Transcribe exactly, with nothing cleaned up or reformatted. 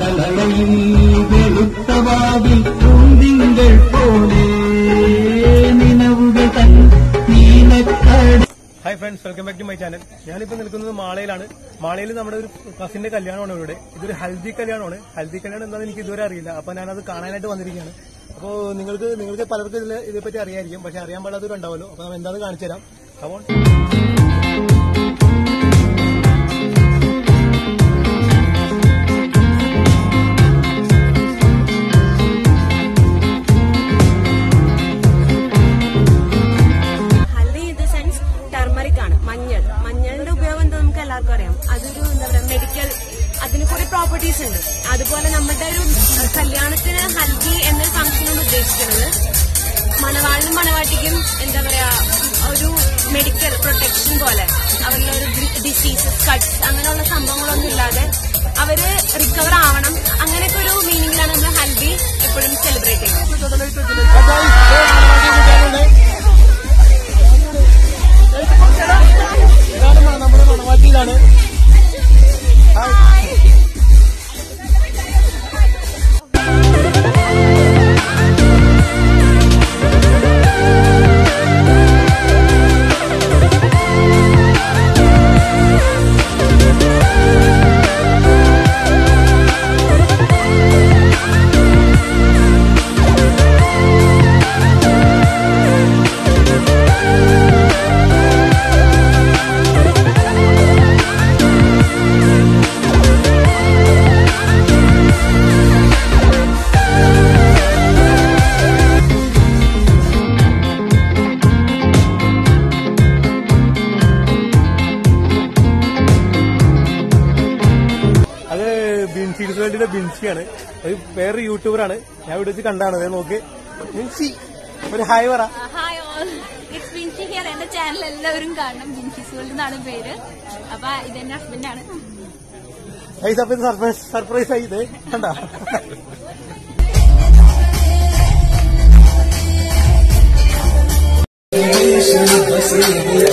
വെളുത്തവാവിൽ പൂന്തിങ്കൾ പോലെ നിലവുകൾ തൻ നീലക്കട. Hi friends, welcome back to my channel. ഞാനിപ്പോൾ നിൽക്കുന്നത് മാളയിലാണ്. മാളയിൽ നമ്മുടെ ഒരു കസിന്റെ കല്യാണമാണ് ഇവിടെ. ഇതൊരു ഹൽദി കല്യാണമാണ്. ഹൽദി കല്യാണം എന്താണെന്ന് എനിക്ക് ഇതുവരെ അറിയില്ല. അപ്പൊ ഞാനത് കാണാനായിട്ട് വന്നിരിക്കുകയാണ്. അപ്പോൾ നിങ്ങൾക്ക് നിങ്ങൾക്ക് പലർക്കും ഇതിൽ ഇതേപ്പറ്റി അറിയായിരിക്കും, പക്ഷെ അറിയാൻ പാടാത്തവരും ഉണ്ടാവുമല്ലോ. അപ്പൊ നമ്മൾ എന്താണെന്ന് കാണിച്ചു തരാം. അപ്പോൾ ടർമറിക് ആണ്, മഞ്ഞൾ. മഞ്ഞളിന്റെ ഉപയോഗം എന്താ നമുക്ക് എല്ലാവർക്കും അറിയാം. അതൊരു എന്താ പറയാ മെഡിക്കൽ, അതിന് കുറെ പ്രോപ്പർട്ടീസ് ഉണ്ട്. അതുപോലെ നമ്മുടെ ഒരു കല്യാണത്തിന് ഹൽദി എന്നൊരു ഫംഗ്ഷനാണ് ഉദ്ദേശിക്കുന്നത്. മണവാളിനും മണവാട്ടിക്കും എന്താ പറയാ ഒരു മെഡിക്കൽ പ്രൊട്ടക്ഷൻ പോലെ അവരുടെ ഒരു ഡിസീസസ്, കട്ട്സ് അങ്ങനെയുള്ള സംഭവങ്ങളൊന്നും ഇല്ലാതെ അവര് റിക്കവർ ആവണം. അങ്ങനെയൊക്കെ ഒരു മീനിങ്ങിലാണ് നമ്മൾ ഹൽദി എപ്പോഴും സെലിബ്രേറ്റ് ചെയ്യുന്നത്. ഇതാണ് നമ്മുടെ മണവാട്ടിയിലാണ്. ബിൻസിയുടെ ബിൻസിയാണ്, ഒരു വേറെ യൂട്യൂബറാണ്. ഞാൻ ഇവിടെ വെച്ച് കണ്ടാണ്. അതേ നോക്ക് ബിൻസി, ഒരു ഹായ് പറ. Hi all, it's Binsy here. എന്റെ ചാനൽ എല്ലാവരും കാണണം, ബിൻസി വേൾഡ് എന്നാണ് പേര്. അപ്പൊ ഇതെന്റെ ഹസ്ബൻഡാണ്. സർപ്രൈസ് ആയി ഇത് കണ്ടാ. Bye.